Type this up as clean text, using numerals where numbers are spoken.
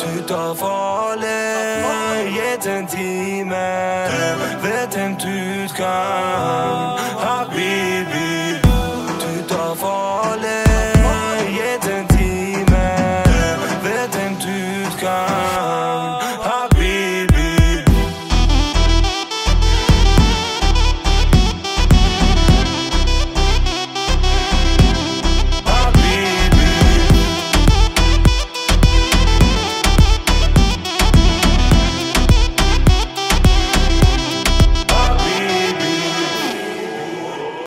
ut av farlig. Gitt en time ved tent utgang.